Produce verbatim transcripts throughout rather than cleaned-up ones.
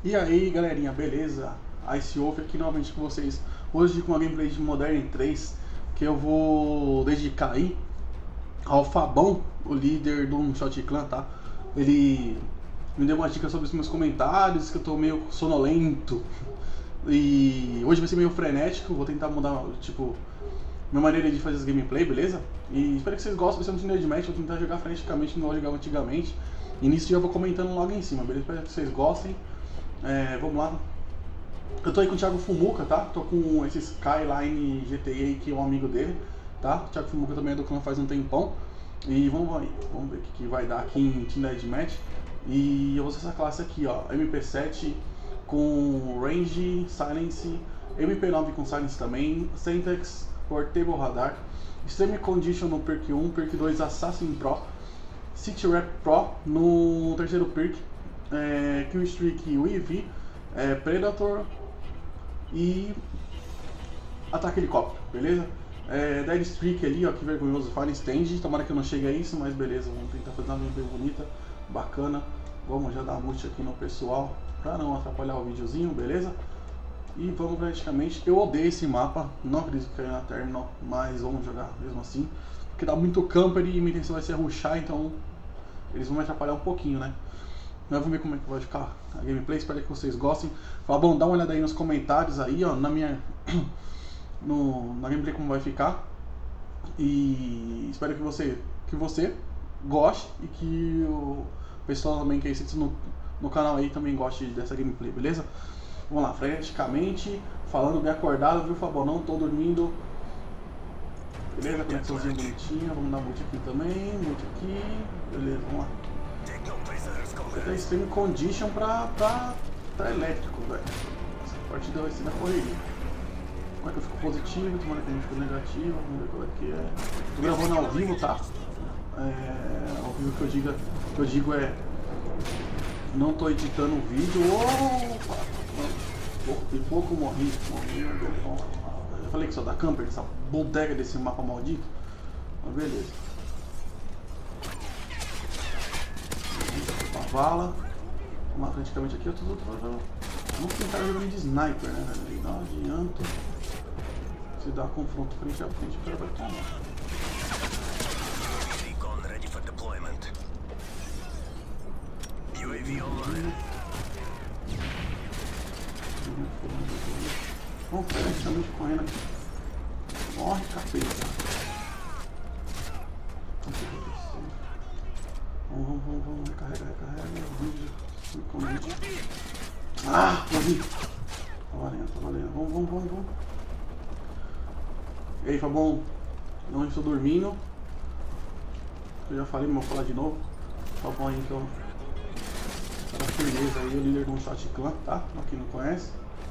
E aí galerinha, beleza? Ice Wolf aqui novamente com vocês. Hoje com a gameplay de Modern três, que eu vou dedicar aí ao Fabão, o líder do Shot Clan, tá? Ele me deu uma dica sobre os meus comentários, que eu tô meio sonolento. E hoje vai ser meio frenético, vou tentar mudar, tipo, minha maneira de fazer as gameplay, beleza? E espero que vocês gostem, vai ser um Tinder de match, vou tentar jogar freneticamente, não vou jogar antigamente. E nisso já vou comentando logo em cima, beleza? Espero que vocês gostem. É, vamos lá. Eu tô aí com o Thiago Fumuca, tá? Tô com esse Skyline G T I aí, que é um amigo dele, tá? O Thiago Fumuca também é do clã faz um tempão. E vamos aí, vamos ver o que, que vai dar aqui em Tinder de match. E eu vou usar essa classe aqui, ó, M P sete com Range, Silence, M P nove com Silence também, Syntax, Portable Radar, Extreme Condition no perk um, perk dois Assassin Pro, City Rap Pro no terceiro perk, é, Kill Streak U I V, é, Predator e Ataque Helicóptero, beleza? É, Dead Streak ali, ó, que vergonhoso, Fire Stand, tomara que eu não chegue a isso, mas beleza, vamos tentar fazer uma gameplay bonita, bacana. Vamos já dar mute aqui no pessoal, pra não atrapalhar o videozinho, beleza? E vamos praticamente, eu odeio esse mapa, não acredito que caiu na terminal, mas vamos jogar mesmo assim, porque dá muito camper e minha intenção vai ser rushar, então eles vão me atrapalhar um pouquinho, né? Mas vamos ver como é que vai ficar a gameplay, espero que vocês gostem. Fala, bom, dá uma olhada aí nos comentários aí, ó, na minha no, na gameplay como vai ficar. E espero que você que você goste e que o pessoal também que é inscrito no, no canal aí também goste dessa gameplay, beleza? Vamos lá, freneticamente, falando bem acordado, viu, Fabão? Não tô dormindo. Beleza, conexãozinha bonitinha, vamos dar mute aqui também, mute aqui, beleza, vamos lá. Tem Extreme Condition pra, pra, pra elétrico, velho. Essa partida vai ser na correria. Como é que eu fico positivo, tomara que a gente fique negativo, vamos ver qual é que é. Tô gravando ao vivo, tá? É, ao vivo que eu, diga, que eu digo é... Não tô editando o vídeo. Opa! Por pouco morri, morri. Eu falei que só dá camper, essa bodega desse mapa maldito. Mas beleza. Vala. Vamos lá, praticamente aqui eu tô, tô, tô, tô. Vamos tentar jogando de sniper, né? Não adianta. Se dá confronto frente a frente, o cara vai tomar. U A V online. Vamos praticamente correndo aqui. Morre, capeta. Vamos, vamos, vamos, vamos, recarrega, recarrega. Ah, morri. Tá valendo, tá valendo. Vamos, vamos, vamos, vamos. E aí, Fabão? Não estou dormindo. Eu já falei, mas vou falar de novo. Fabão aí, então. Tá na firmeza aí, o líder do Shot Clan, tá? Pra quem não conhece.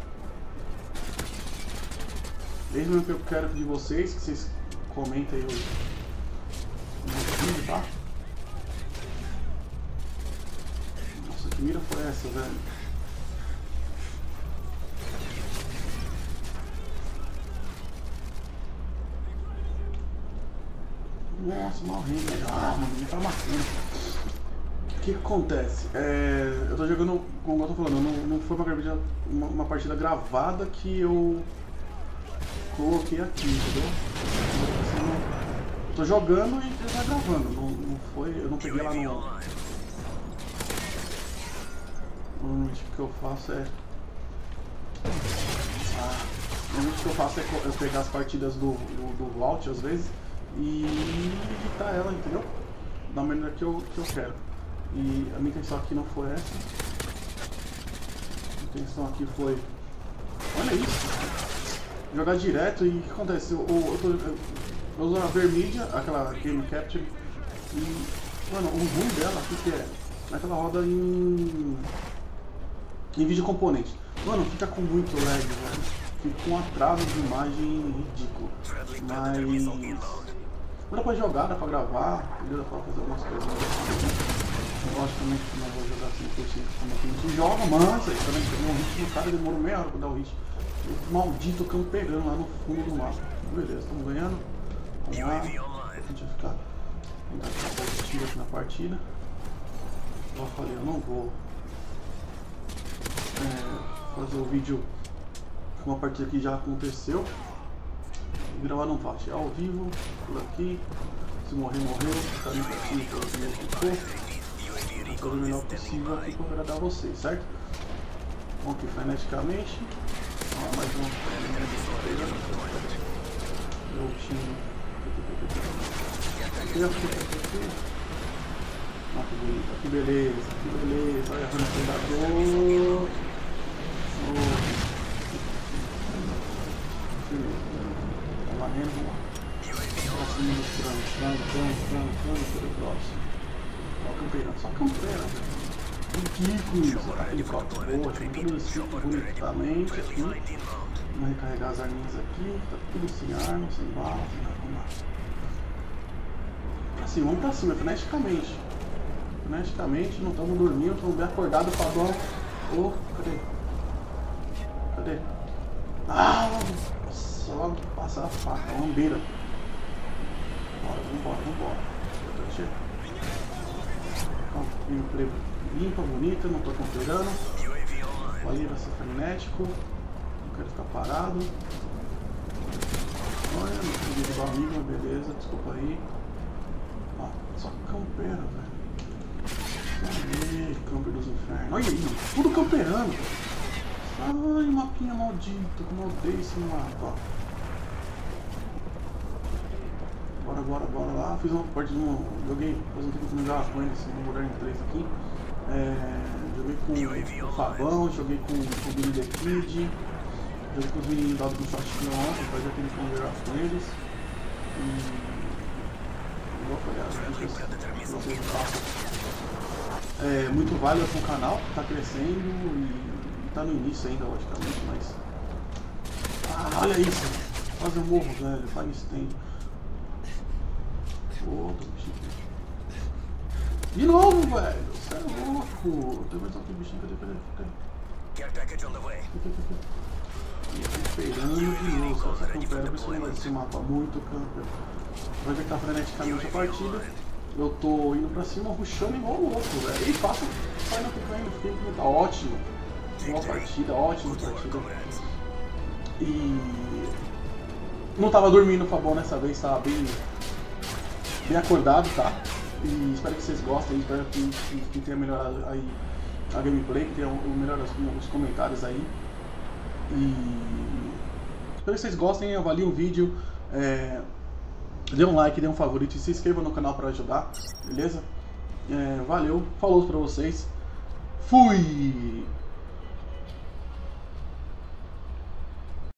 Desde o que eu quero de vocês, que vocês comentem aí o vídeo, tá? Nossa, que mira foi essa, velho? Nossa, morrendo. Ah, mano, me tá matando. O que que acontece? É, eu tô jogando, como eu tô falando, não, não foi uma, uma, uma partida gravada que eu coloquei aqui, entendeu? Eu tô jogando e já tá gravando, não, não foi, eu não peguei lá no... Normalmente o que eu faço é... Ah, normalmente o que eu faço é eu pegar as partidas do, do, do Vault às vezes e editar ela, entendeu? Da maneira que eu, que eu quero. E a minha intenção aqui não foi essa. A intenção aqui foi... Olha isso! Jogar direto e o que acontece? Eu, eu, eu, tô, eu, eu uso a Vermídia, aquela Game Capture, e... Mano, o ruim dela, o que é? É que ela roda em... em vídeo componente. Mano, fica com muito lag, velho. Fica com um atraso de imagem ridículo. Mas... Não dá pra jogar, dá pra gravar, dá pra fazer algumas coisas. Logicamente que não vou jogar cem por cento como a gente joga, mas aí também pegou um hit do cara, demorou meia hora pra dar o hit. O maldito cão pegando lá no fundo do mapa. Beleza, estamos ganhando. Vamos lá. A gente vai ficar. Tentar ficar positivo aqui na partida. Como eu falei, eu não vou é, fazer o vídeo com uma partida que já aconteceu. Gravar não faz, é ao vivo, por aqui. Se morrer, morreu. Tá no cantinho, por aqui, ficou. Vou fazer o melhor possível aqui para agradar vocês, certo? Vamos aqui freneticamente. Ó, mais um. Meu time. Aqui, aqui, aqui. Ó, que bonito, que beleza, que beleza. Olha o predador. Oh. Tá varrendo, vamos lá. Próximo, frango, frango, frango, frango, frango, foi o próximo. Ó, campeira, só campeira, velho. Ridículo isso, tá aquele copo boa, tem tudo isso bonitamente aqui. Vamos recarregar as arminhas aqui, tá tudo sem arma, sem bala, sem nada, vamos lá. Assim, vamos pra cima, freneticamente. Freneticamente, não estamos dormindo, estamos bem acordados, Fabão. Ô, oh, cadê? Cadê? Ah, nossa, logo passar a faca, a lambeira. Bora, vambora, vambora. Gameplay limpa, bonita, não tô considerando. Ali vai ser frenético. Não quero ficar parado. Olha, não consegui derrubar o amigo, beleza, desculpa aí. Ó, só campeira, velho. Aí, camper dos infernos. Olha aí, tudo camperando. Ai, mapinha maldito, como eu odeio esse mapa. Bora, bora, bora lá. Fiz uma partida, joguei, faz um tempo que eu não jogava com eles no Modern três aqui. É, joguei com o Fabão, joguei com, com o Billy the Kid, joguei com os meninos dados do Shotgun ontem, fazia tempo que eu não jogava com eles. E igual foi as dicas que vocês passam. É muito válido pro canal, tá crescendo e tá no início ainda, logicamente, mas. Ah, olha isso! Quase eu morro, velho, faz tempo. Outro bichinho. De novo, velho! Você é louco! Tem mais outro bichinho, cadê, cadê, cadê? Esperando de novo, só essa campera, por cima desse mapa, muito camper. Vai ver que tá freneticamente a partida. Eu tô indo pra cima, rushando igual louco, velho. E faço, sai na picanha, fica, tá ótimo. Boa partida, ótima partida. E não tava dormindo, Fabão, nessa vez, tava bem, bem acordado, tá? E espero que vocês gostem, espero que, que, que tenha melhorado aí a gameplay, que tenha melhorado os comentários aí. E espero que vocês gostem, avaliem o vídeo, é, dê um like, dê um favorito e se inscreva no canal para ajudar, beleza? É, valeu, falou pra vocês, fui!